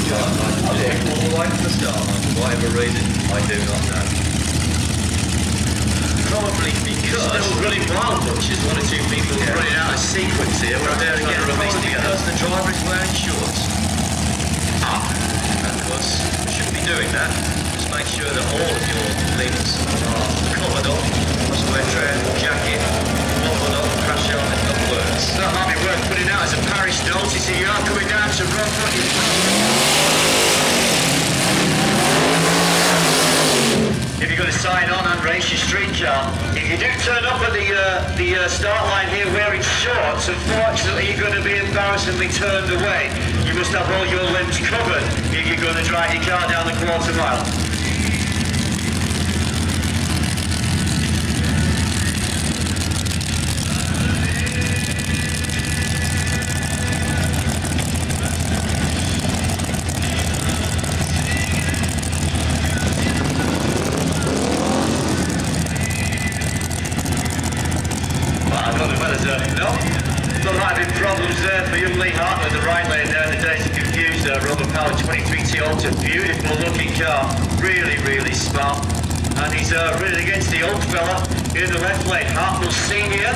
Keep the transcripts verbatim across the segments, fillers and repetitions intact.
slingshot. I did all the way to the start line for whatever reason, I do not know. Probably because still running wild bunches, one or two people yeah. running out of sequence here. We're there again, because the driver is wearing shorts. Ah, of course, we shouldn't be doing that. Just make sure that all of your limbs are covered up. Must wear trail jacket, covered up, crash helmet, that works. That might be worth putting out as a parish notice if you are coming down to run. If you're going to sign on and race your street car, if you do turn up at the uh, the uh, start line here wearing shorts, unfortunately you're going to be embarrassingly turned away. You must have all your limbs covered if you're going to drive your car down the quarter mile. No, there might have been problems there for young Lee Hartner in the right lane there in the days of confused uh, rubber powered twenty-three T Ultra. Beautiful looking car, really, really smart. And he's uh, running against the old fella in the left lane, Hartnell Senior.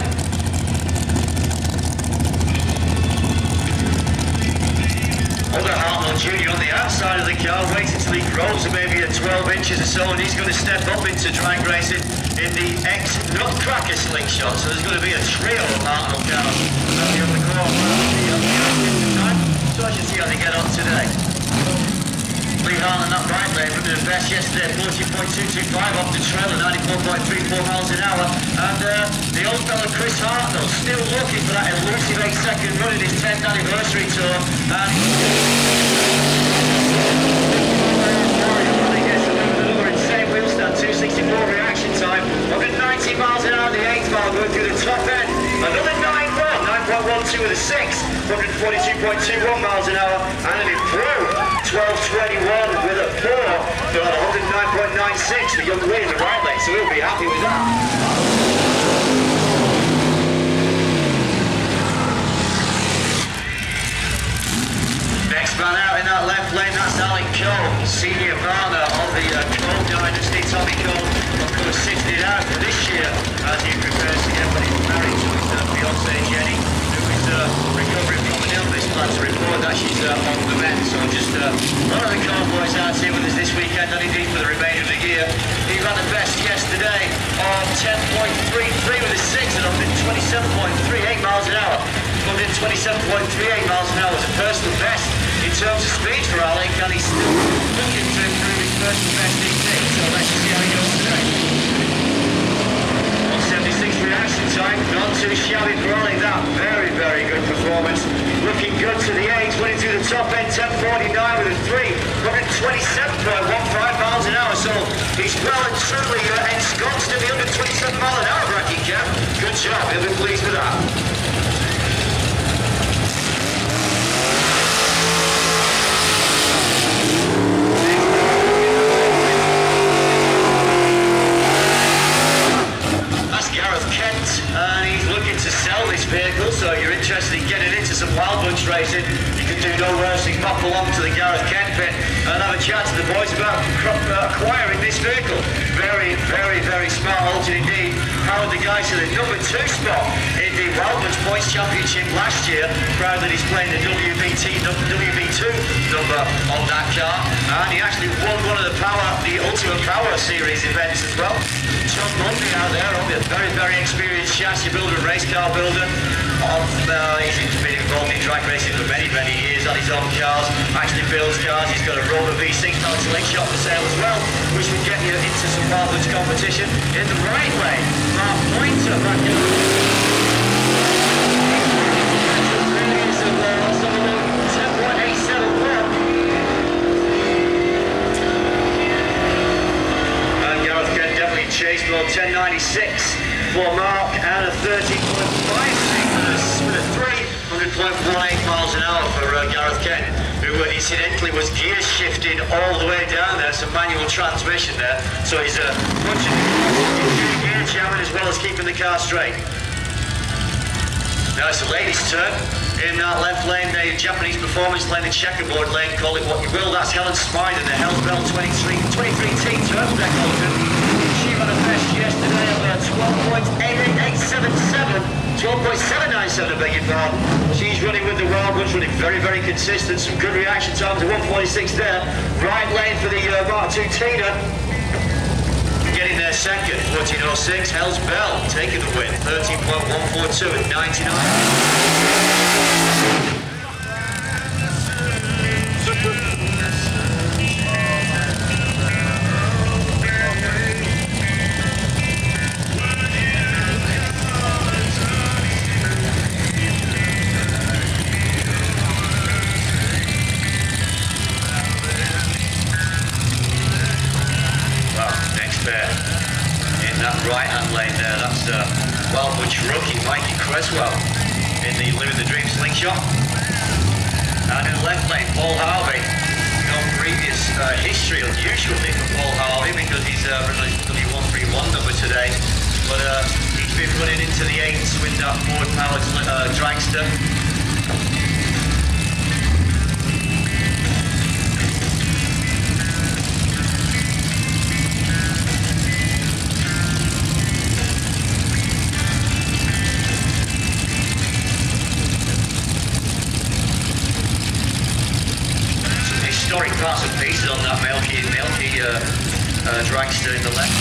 Other Hartnell Junior on the outside of the car, waiting till he grows to maybe at twelve inches or so, and he's going to step up into drag racing in the ex-Nutcracker slingshot. So there's going to be a trio of Hartnell cars on the time. So I should see how they get on today. Lee Hartnell in that right lane, running the best yesterday, forty point two two five off the trailer, ninety-four point three four miles an hour. And uh, the old fella Chris Hartnell still looking for that elusive eight second run in his tenth anniversary tour. And wheel stand, two sixty-four reaction time, one hundred ninety miles an hour on the eighth mile, going through the top end, another nine one, nine point one two with a six, one hundred forty-two point two one miles an hour, and an improved twelve twenty-one with a four for one hundred nine point nine six for young Lee in the right lane, so we'll be happy with that. Next man out in that left lane, that's Alec Cole, senior partner of the uh, Cole dynasty. Tommy Cole, of course, sitting it out for this year as he prepares to get when he's married to his uh, fiancée Jenny, who is uh, recovering from an illness. Glad to report that she's uh, on the mend. So just uh, one of the Cole boys out here with us this weekend, and indeed for the remainder of the year. He ran the best yesterday of ten point three three with a six and one hundred twenty-seven point three eight miles an hour. one hundred twenty-seven point three eight miles an hour was a personal best in terms of speed for Alec, and he's still looking to improve his personal best indeed, so let's see how he goes today. one seventy-six reaction time, not too shabby for Alec, that very, very good performance. Looking good to the eight, running through the top end, ten forty-nine with a three, one hundred twenty-seven point one five miles an hour, so he's well and truly uh, ensconced in the one hundred twenty-seven mile an hour bracket, Kev. Good job, he'll be pleased with that. And he's looking to sell this vehicle, so you're interested in getting into some wild bunch racing, you can do no worse than pop along to the Gareth Kent pit and have a chat to the boys about acquiring this vehicle. Very, very, very smart alternate indeed. Powered the guys to the number two spot in the Wild Bunch Points Championship last year. Proud that he's playing the W B T, W B two number on that car, and he actually won one of the Power, the Ultimate Power Series events as well. John Mundy out there, a very, very experienced chassis builder and race car builder. Of, uh, he's been involved in drag racing for many, many years on his own cars. Actually builds cars. He's got a Rover V six powered slingshot for sale as well, which would get you into some Wild Bunch competition in the right lane. Mark Pointer back in. ten point eight seven one. And Gareth Kent definitely chased below ten ninety-six for Mark, and a thirteen point five six with a three, one hundred point one eight miles an hour for uh, Gareth Kent, who uh, incidentally was gear shifted all the way down there, some manual transmission there, so he's a uh, bunch of gear jamming as well as keeping the car straight. Now it's the ladies' turn In that left lane, the Japanese performance lane, the checkerboard lane, call it what you will. That's Helen Smythe in the Hell's Bell twenty-three, twenty-three T turf deck Alton. She ran a best yesterday of uh, twelve point eight eight eight seven seven, twelve point seven nine seven, I beg your pardon. She's running with the Wild Ones, running very, very consistent. Some good reaction times at one forty-six there. Right lane for the uh, Mark two Tina. Getting there second, fourteen oh six, Hell's Bell taking the win, thirteen point one four two at ninety-nine. In that right-hand lane there, that's uh, Wild Bunch rookie Mikey Creswell in the Living the Dream slingshot. And in the left lane, Paul Harvey. No previous uh, history, unusually for Paul Harvey because he's uh, running his W one thirty-one number today. But uh, he's been running into the eights with that Ford-powered uh, dragster. Historic parts and pieces on that Milky, Milky uh, uh, dragster in the left.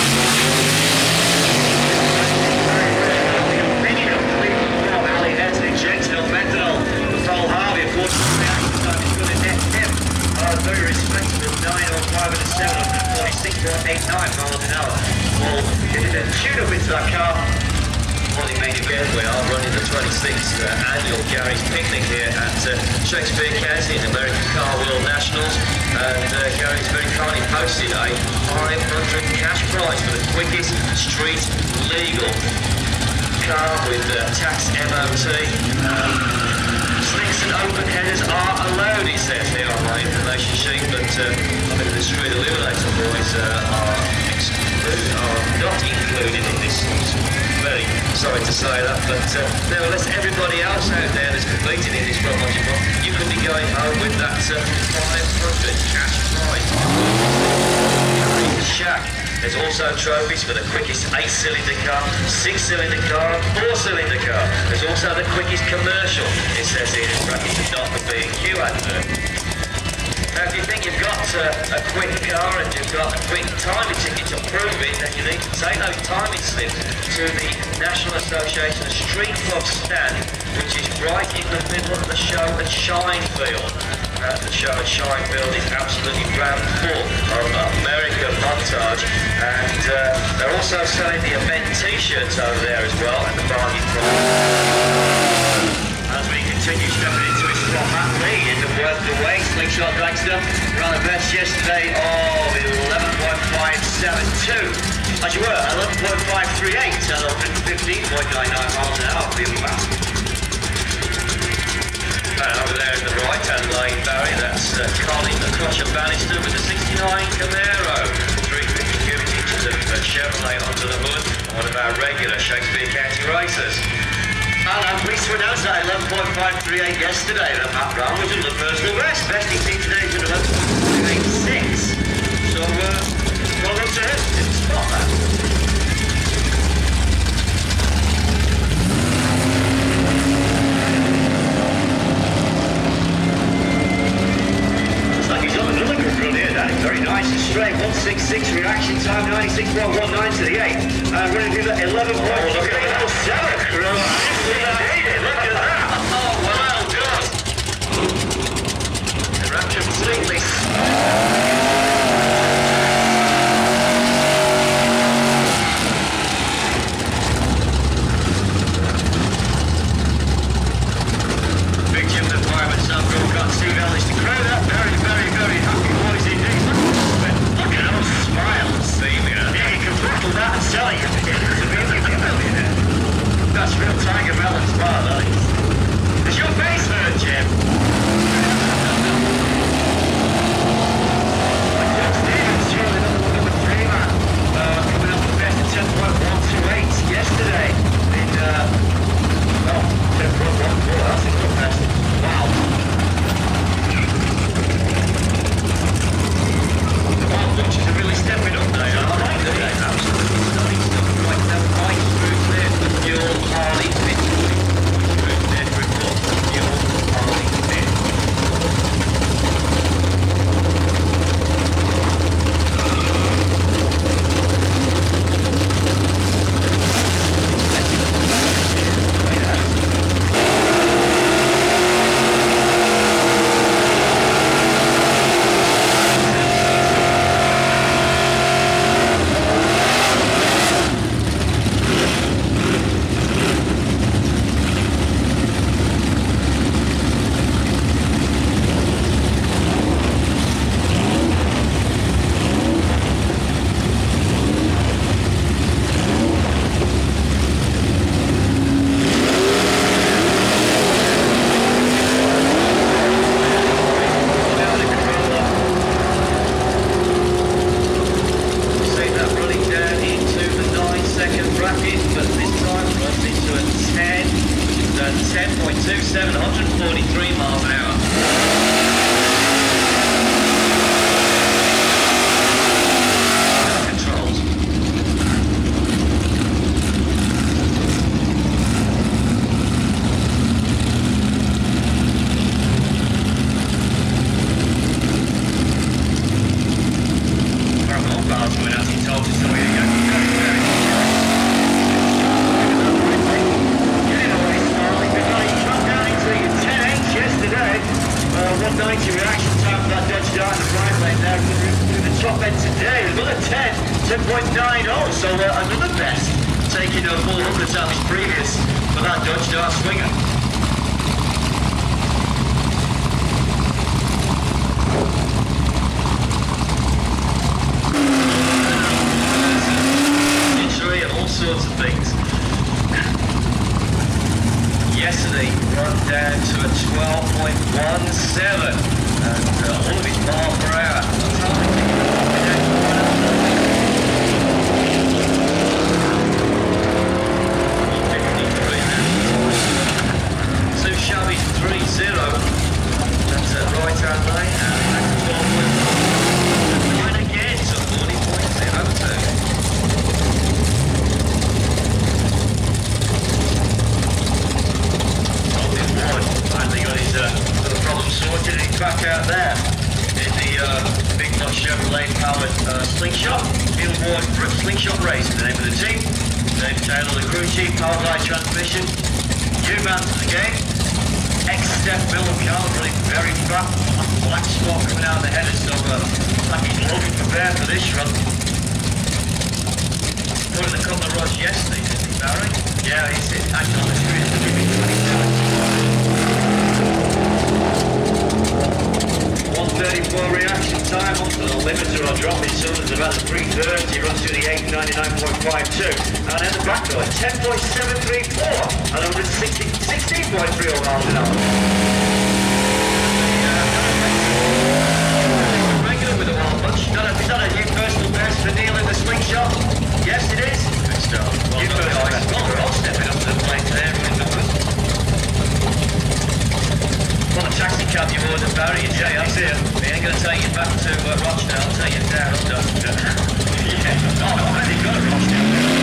Ali Heads and injected on methanol. Paul Harvey, of course, the action time is going to net him. Uh, very respectable, nine oh five and a seven forty-six point eight nine miles an hour. Paul getting a tune up into that car. Morning main event, we are running the twenty-sixth uh, annual Gary's Picnic here at uh, Shakespeare County in American Car World Nationals, and uh, Gary's very kindly posted a five hundred cash prize for the quickest street legal car with uh, tax M O T. Um, slicks and open headers are allowed, he says here on my information sheet, but uh, I think the street eliminator boys uh, are excluded, are not included in this. Very sorry to say that, but uh, nevertheless, everybody else out there that's competing in this World Motor Cup, you could be going home with that uh, five hundred cash prize. Shack. There's also trophies for the quickest eight-cylinder car, six-cylinder car, four-cylinder car. There's also the quickest commercial. It says here in brackets the not the B and Q advert. Now, if you think you've got uh, a quick car and you've got a quick timing ticket to prove it, then you need to take those timing slips to the National Association of Street Club stand, which is right in the middle of the show at Shinefield. Uh, the show at Shinefield is absolutely rammed full of American montage, and uh, they're also selling the event t-shirts over there as well at the bargain price. As we continue stepping into his spot, Matt Lee in the worth the way, slingshot dragster, ran a best yesterday of eleven point five seven two. As you were, eleven point five three eight, and fifteen point nine nine miles an hour, being fast. And over there in the right-hand lane, Barry, that's uh, Colin the Crusher Bannister with the sixty-nine Camaro, three hundred fifty cubic inches of uh, Chevrolet under the hood, one of our regular Shakespeare County racers. And I'm pleased to announce that eleven point five three eight yesterday, that Matt Brown was in the personal best. Best he's seen today is eleven point five eight six. So, uh, well done to him. Didn't spot that. Looks like he's on another good run here, Danny. Very nice and straight. one sixty-six reaction time, ninety-six point one nine to the eight. Uh, running through the eleven point three seven. Look at that! Oh, well done! They're completely... Big Jim the Fireman, Sam Broadcott, Steve Ellis, the crowd up. Very, very, very happy boys indeed. Look at those smiles. Yeah, you can bottle that and sell it. It's a beauty, you know, you know. That's real Tiger Melon's bar, that is. twenty reaction time for that Dodge Dart in the right lane there. Through the top end today, another ten, ten point nine oh, so uh, another best, taking a full one hundred times previous for that Dodge Dart swinger. And all sorts of things. Yesterday run down to a twelve point one seven and uh, all of his mile per hour. Two Chevy three zero. That's a right hand lane and back to twelve point one. Line again to forty point zero two. Finally got his uh, little problem sorted and he's back out there in the uh, big block Chevrolet powered uh, Slingshot. Field Ward Slingshot Race, the name of the team. Dave Taylor, the crew chief, powered by transmission. New man to the game. Ex-step Bill O'Connell, really very fat. Black spot coming out of the header, so uh, like he's loaded prepared for this run. Put in a couple of rods yesterday, didn't he, Barry? Yeah, he's actually on the screen. one thirty-four reaction time onto the limiter or dropping cylinders about three thirty, runs through the eight ninety-nine point five two, and in the back door ten point seven three four and one hundred sixteen point three oh miles an hour. Regular with a wild bunch. Is that a new personal best for Neil in the Slingshot? Yes, it is. Good stuff. Well, new personal best. Well, they're all stepping up to the plate there in numbers. Well, a taxi cab you ordered, Barry, and yeah, he's here. He ain't going to take you back to uh, Rochdale, I'll take you down. Yeah. Oh, I bet he's got a Rochdale.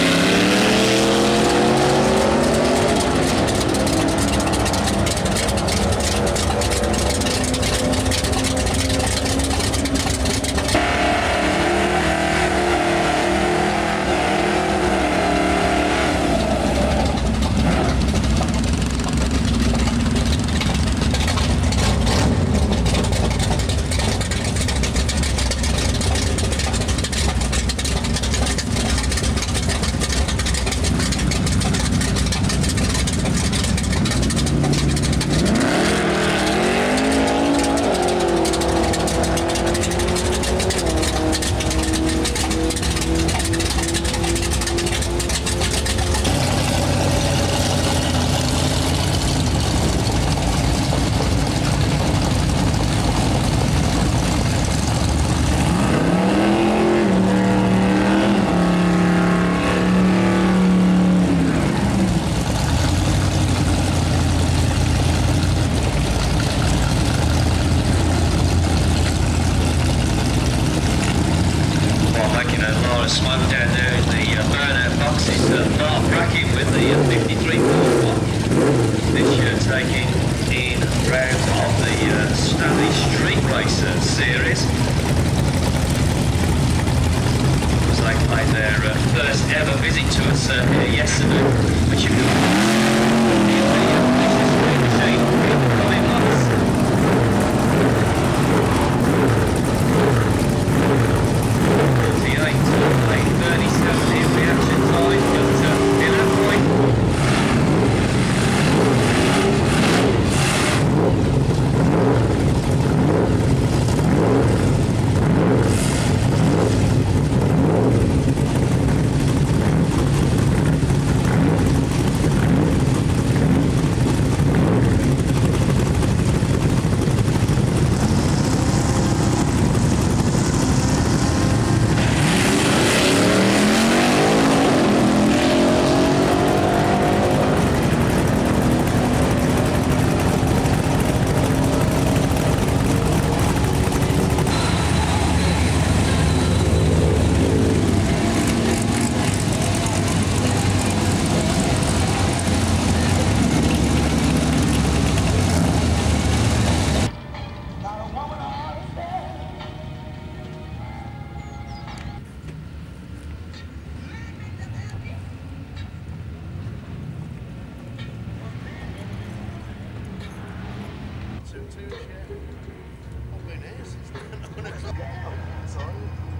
mayonnaise. Sorry.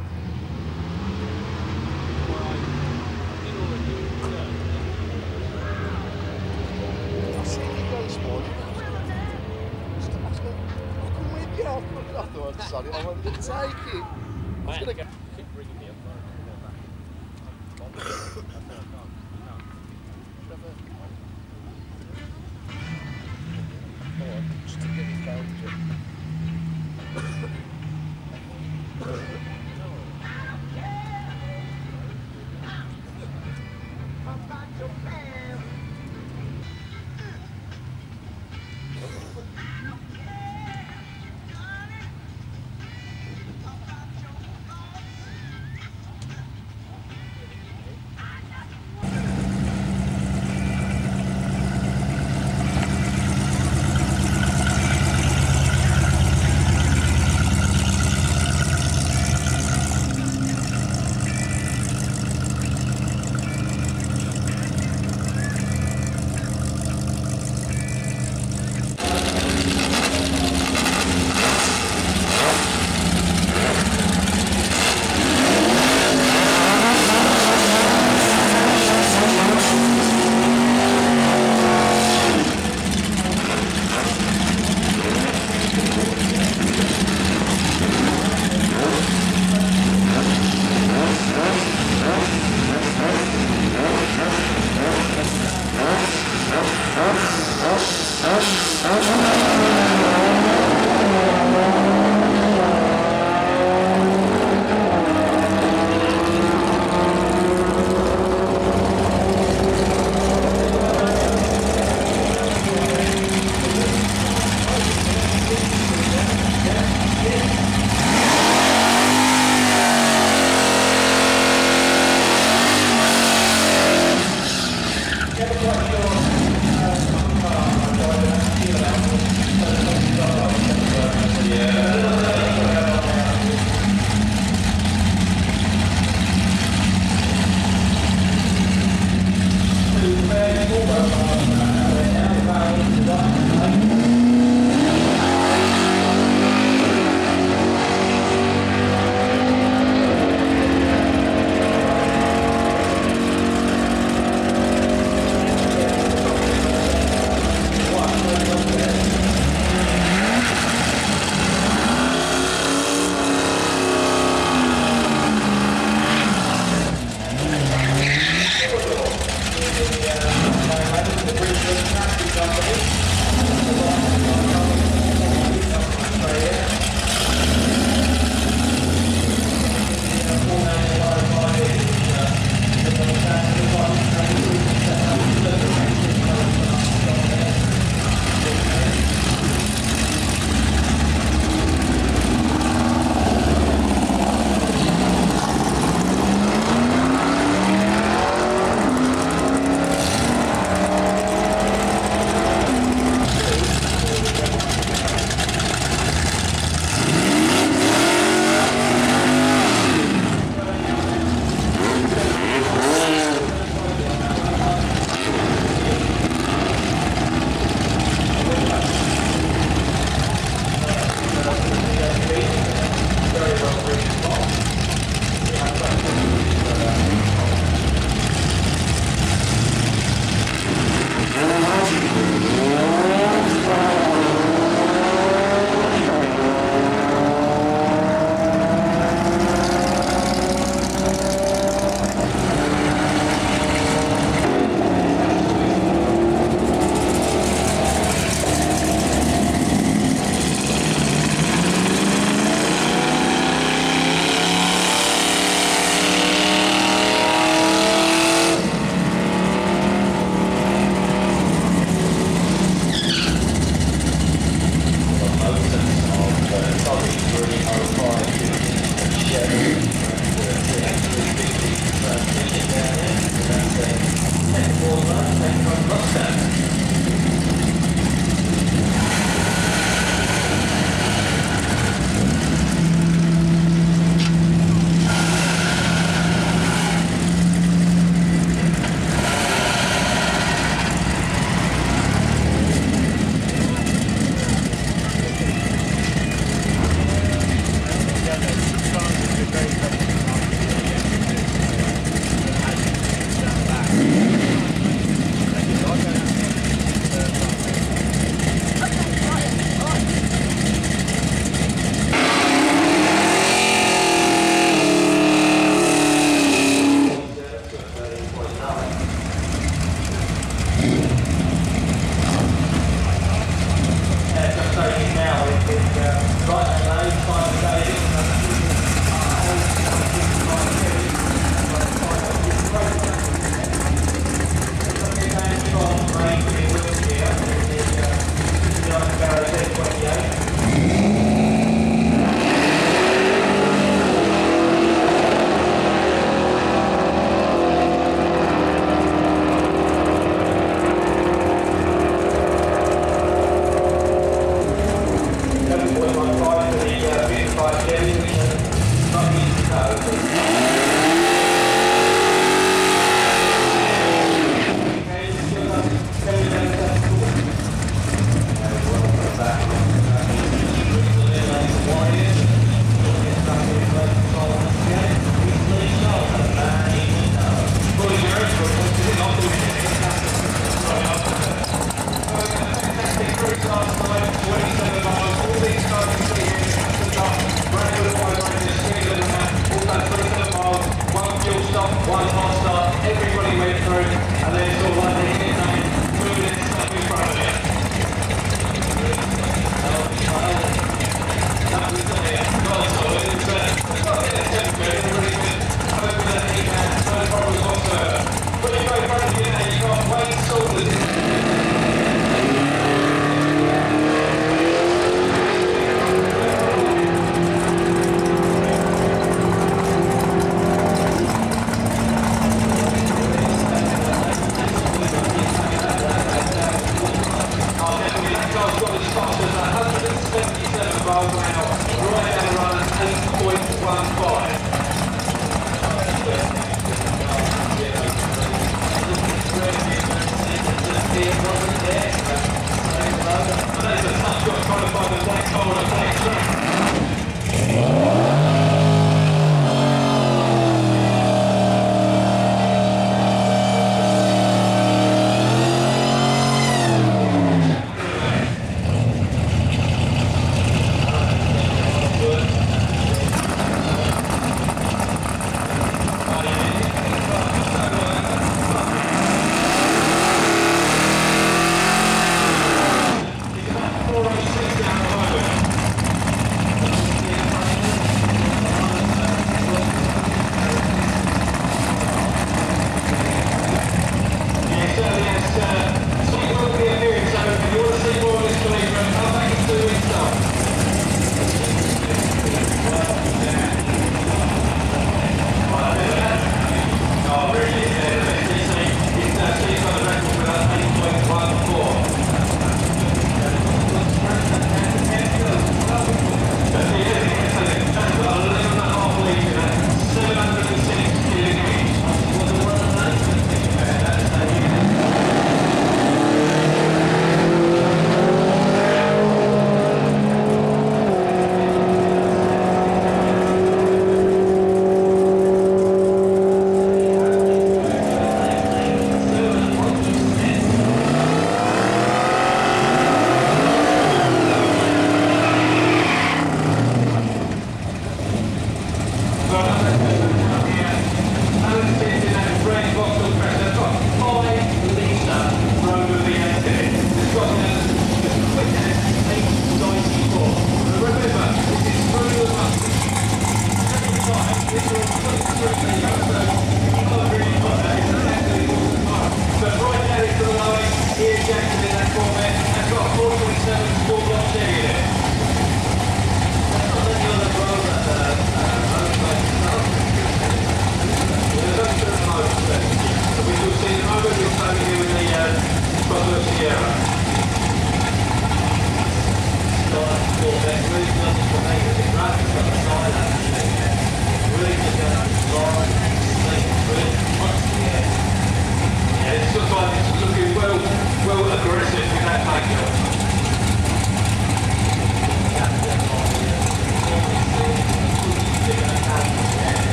I see you go this morning. I was going, I'll come with you. I thought, sorry, I wanted to take it. I was going to go. Keep bringing me up. Just to get it down to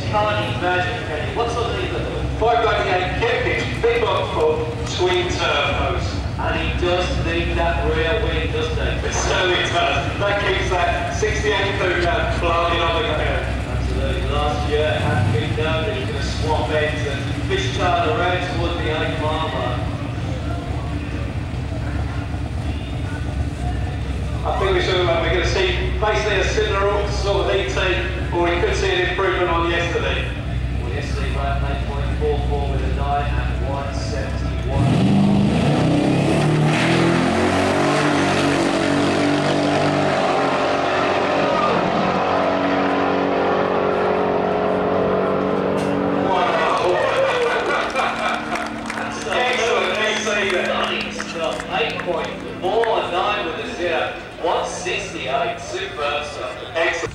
can't imagine, can you? What sort of thing? five ninety-eight Kempich, big box pump, twin turbos. And he does need that rear wing, doesn't he? It certainly does. That keeps that sixty-eight cougar flying on the ground. Absolutely. Last year it had been known that he was going to swap ends and fish tail around towards the eight mile mark. I think we should, uh, we're going to see basically a similar sort of E T, or we could see an improvement on yesterday. Well, yesterday ran eight point four four with a nine and one seventy-one. eight point four nine with a zero, one sixty-eight, superb stuff. Excellent.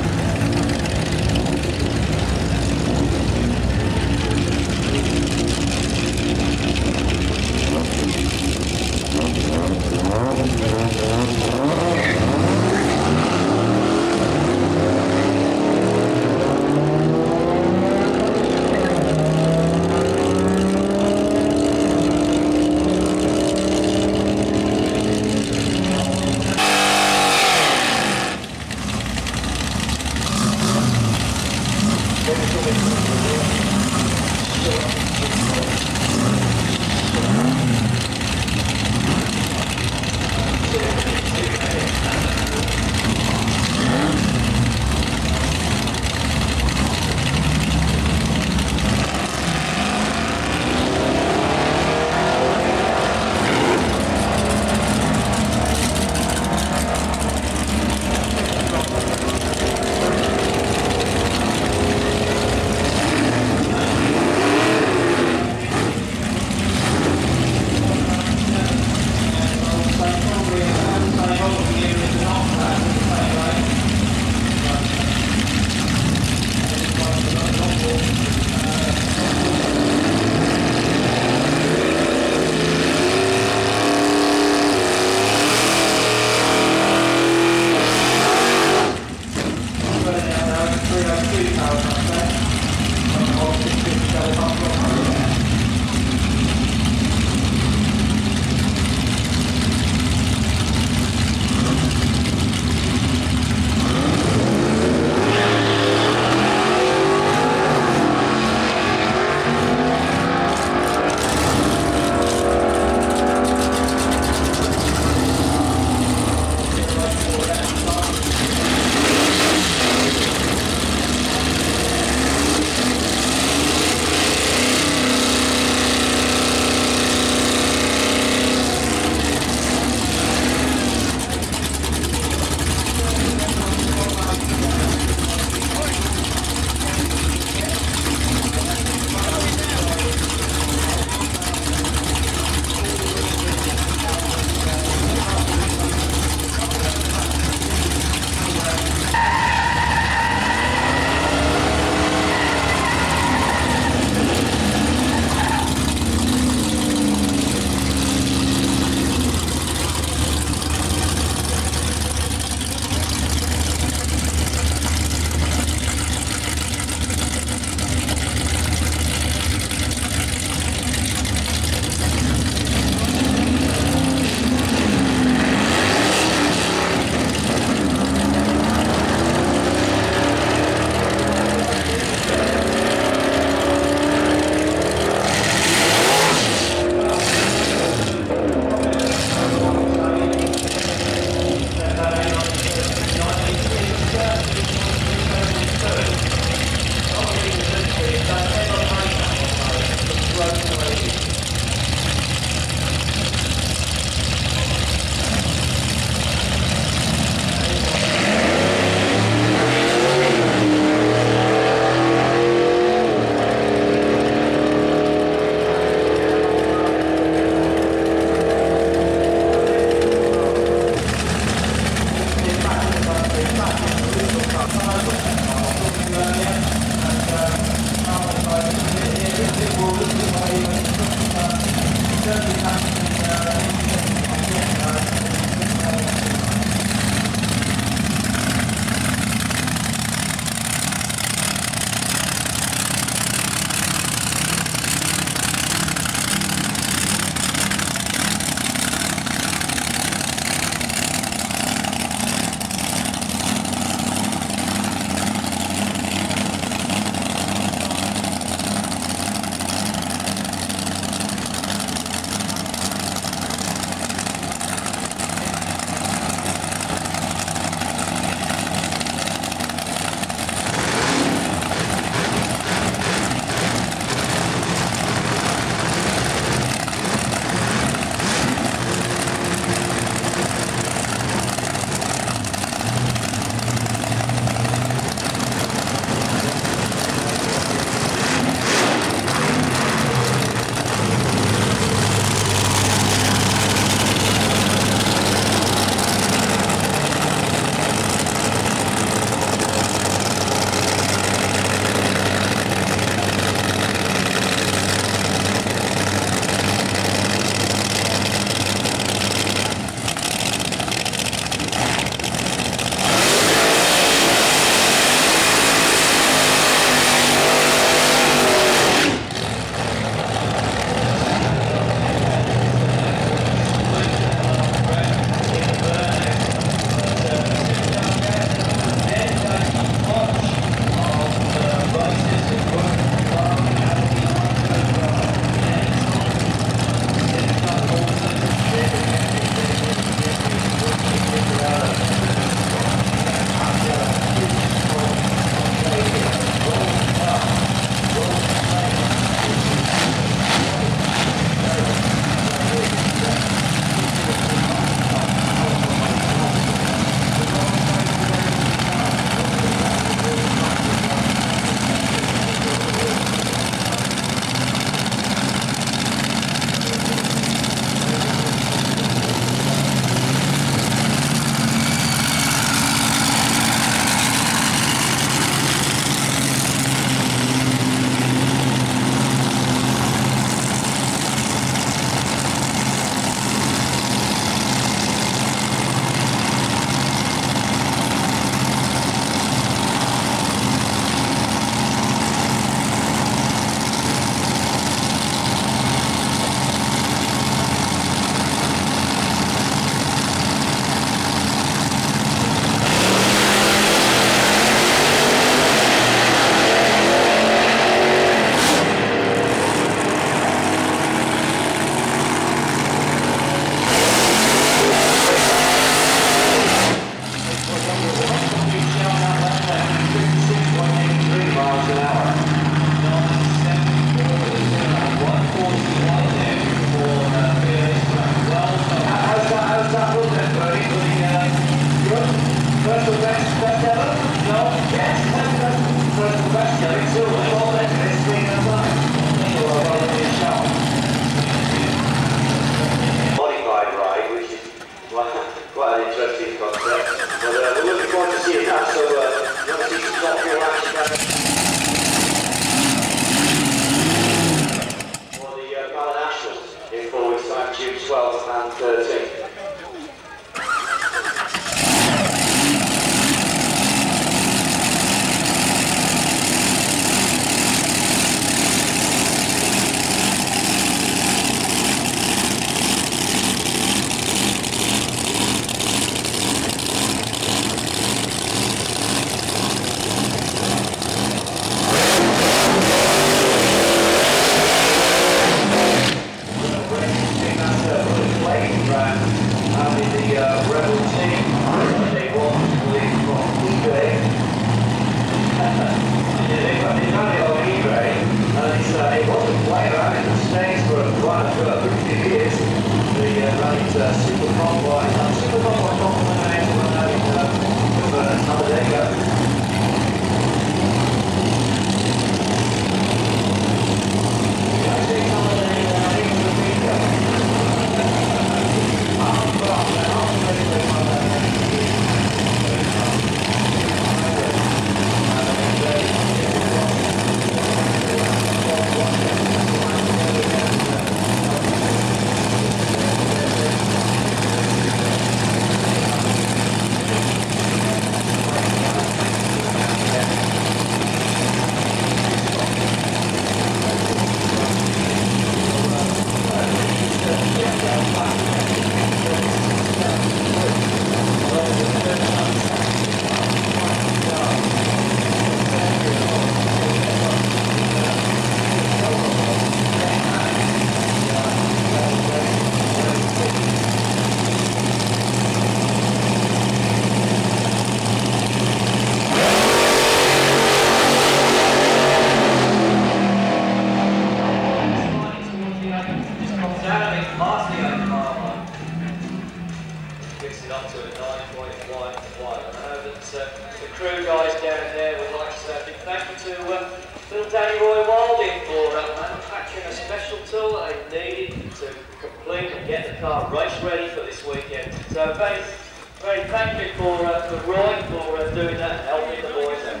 Get the car race ready for this weekend. So very, very thank you for, uh, for Roy for uh, doing that and helping the boys out.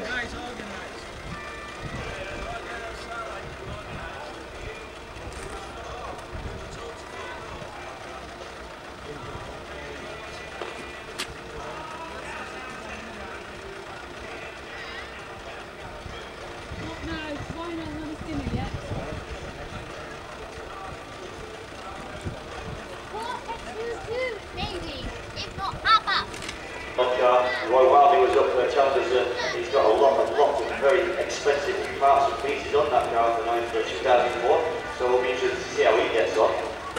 Roy Wilding was up there, tells us that he's got a lot, a lot of very expensive new parts and pieces on that car for two thousand one, so we'll be interested to see how he gets on.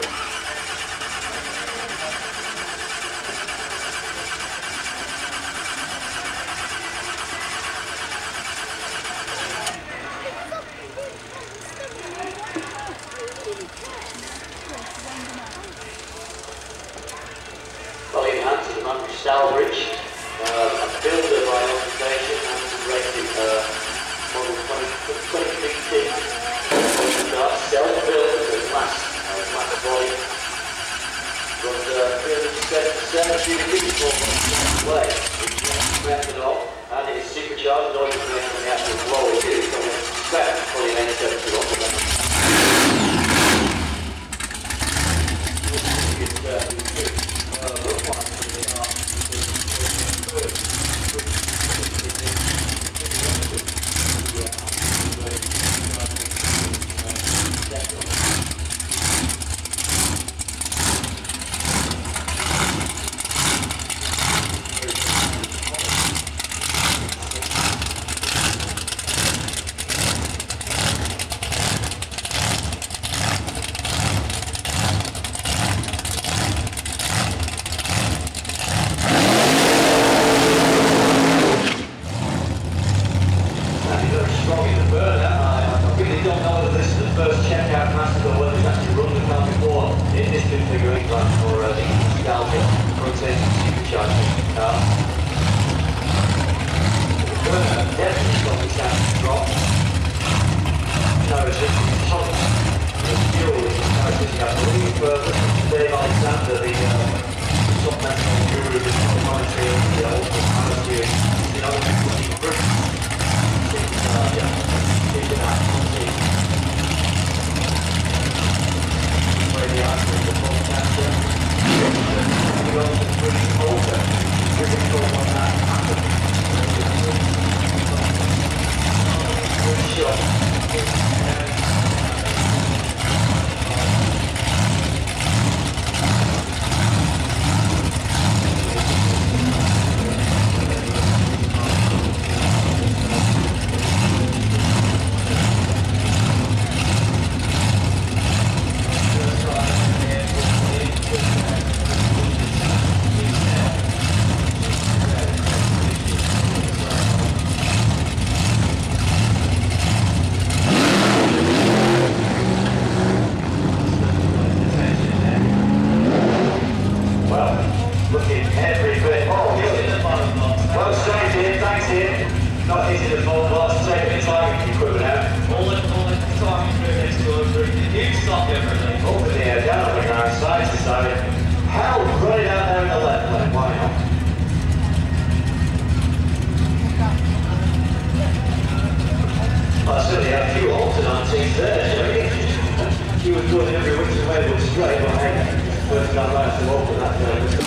Well, in hand to the man from Stourbridge. Uh, a builder by occupation and rated uh, model twenty fifteen self-built with mass, uh, mass body. Runs uh, three hundred seventy people way, which is method of, and it is supercharged, no information on the actual flow it is, so we expect fully N seventy off of that. Well, I certainly had a few alternatives there, Shane. He was going every which way but straight, but hey, first time right to open that, uh,